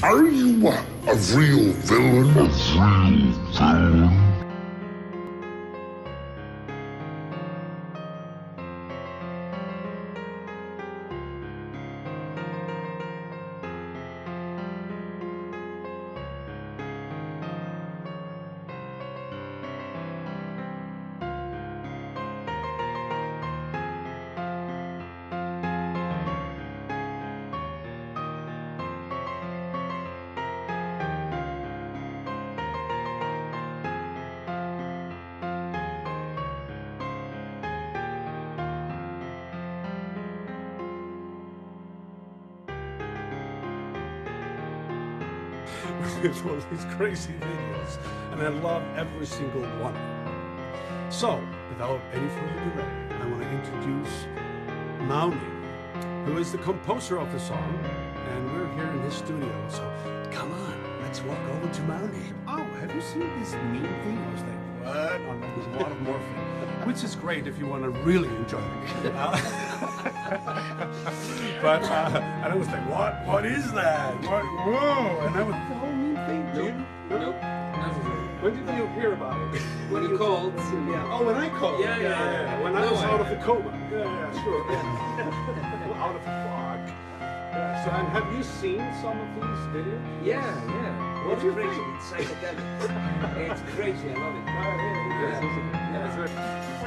Are you a real villain? A real villain? With all these crazy videos, and I love every single one. So, without any further delay, I want to introduce Mauni, who is the composer of the song, and we're here in his studio. So, come on, let's walk over to Mauni. Oh, have you seen this meme thing? I was like, what? Oh, no, there's a lot of morphine, which is great if you want to really enjoy it. But and I was like, what is that? What? Whoa! And I was the whole meme thing. Nope. When did you hear about it? When you called. Yeah. Oh, when I called. Yeah. When I was out of the coma. Yeah, sure. Yeah. Out of the fog. Yeah. So, and have you seen some of these videos? Yeah. What do you crazy. think? It's psychedelic. It's crazy. I love it. Yeah.